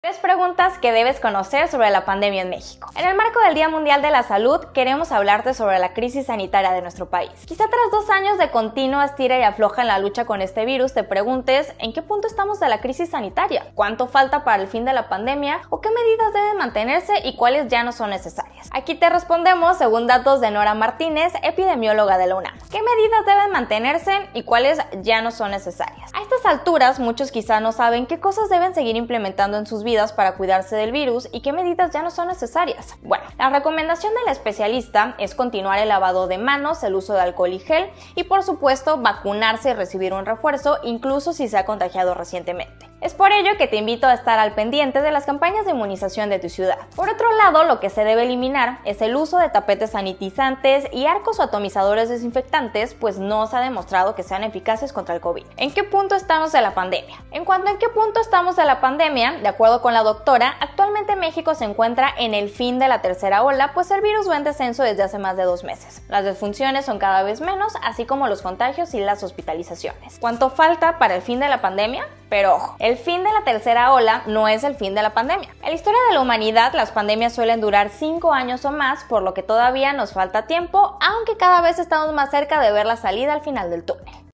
Tres preguntas que debes conocer sobre la pandemia en México. En el marco del Día Mundial de la Salud, queremos hablarte sobre la crisis sanitaria de nuestro país. Quizá tras 2 años de continua estira y afloja en la lucha con este virus, te preguntes ¿en qué punto estamos de la crisis sanitaria? ¿Cuánto falta para el fin de la pandemia? ¿O qué medidas deben mantenerse y cuáles ya no son necesarias? Aquí te respondemos según datos de Nora Martínez, epidemióloga de la UNAM. ¿Qué medidas deben mantenerse y cuáles ya no son necesarias? A estas alturas, muchos quizá no saben qué cosas deben seguir implementando en sus vidas para cuidarse del virus y qué medidas ya no son necesarias. Bueno, la recomendación del especialista es continuar el lavado de manos, el uso de alcohol y gel y por supuesto vacunarse y recibir un refuerzo incluso si se ha contagiado recientemente. Es por ello que te invito a estar al pendiente de las campañas de inmunización de tu ciudad. Por otro lado, lo que se debe eliminar es el uso de tapetes sanitizantes y arcos o atomizadores desinfectantes, pues no se ha demostrado que sean eficaces contra el COVID. ¿En qué punto estamos de la pandemia? En cuanto a en qué punto estamos de la pandemia, de acuerdo con la doctora, actualmente México se encuentra en el fin de la tercera ola, pues el virus va en descenso desde hace más de 2 meses. Las defunciones son cada vez menos, así como los contagios y las hospitalizaciones. ¿Cuánto falta para el fin de la pandemia? Pero ojo, el fin de la tercera ola no es el fin de la pandemia. En la historia de la humanidad, las pandemias suelen durar 5 años o más, por lo que todavía nos falta tiempo, aunque cada vez estamos más cerca de ver la salida al final del túnel.